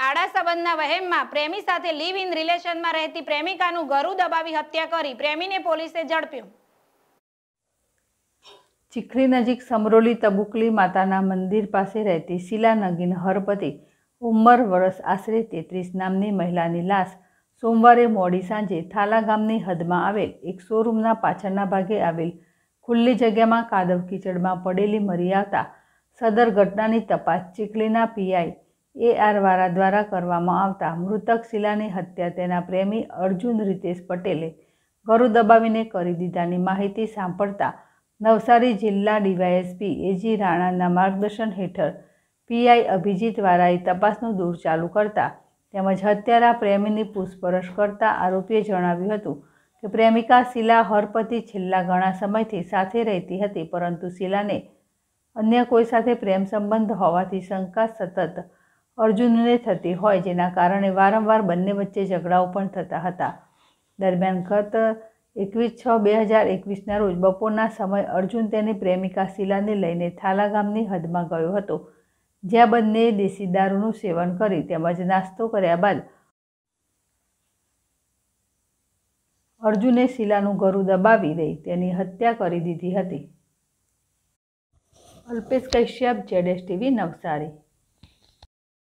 આડા સંબંધના વહેમમાં પ્રેમી સાથે લીવ ઇન રિલેશનમાં રહેતી પ્રેમિકાનું ગળું દબાવી હત્યા કરી પ્રેમીને પોલીસે ઝડપ્યો। ચીખલી નજીક સમરોલી તબુકલી માતાના મંદિર પાસે રહેતી શીલા નગીન હરપતિ ઉંમર વર્ષ આશરે 33 નામની મહિલાની લાશ સોમવારે મોડી સાંજે થાલા ગામની હદમાં આવેલ એક શોરૂમના પાછળના ભાગે આવેલ ખુલ્લી જગ્યામાં કાદવ કીચડમાં પડેલી મળી આવતા સદર ઘટનાની તપાસ ચીખલીના પીઆઈ AR વાળા દ્વારા કરવામાં આવતા મૃતક શીલાની હત્યા તેના પ્રેમી અર્જુન રીતેશ પટેલે ગળું દબાવીને કરી દીધાની માહિતી સાંભળતા નવસારી જિલ્લા ડીવાયએસપી AG રાણાના માર્ગદર્શન હેઠળ પીઆઈ અભિજીત વાળાએ તપાસનું દોર ચાલુ કરતા તેમજ હત્યારા પ્રેમીની પૂછપરછ કરતા આરોપીએ જણાવ્યું હતું કે પ્રેમિકા શીલા હરપતિ છેલ્લા ઘણા સમયથી સાથે રહેતી હતી, પરંતુ શીલાને અન્ય કોઈ સાથે પ્રેમ સંબંધ હોવાથી શંકા સતત અર્જુનને થતી હોય, જેના કારણે વારંવાર બંને વચ્ચે ઝઘડાઓ પણ થતા હતા। દરમિયાન ગત 21/6/2021ના રોજ બપોરના સમયે અર્જુન તેની પ્રેમિકા શીલાને લઈને થાલા ગામની હદમાં ગયો હતો, જ્યાં બંનેએ દેશી દારૂનું સેવન કરી તેમજ નાસ્તો કર્યા બાદ અર્જુને શીલાનું ગળું દબાવી દઈ તેની હત્યા કરી દીધી હતી। અલ્પેશ કશ્યપ, ZSTV નવસારી।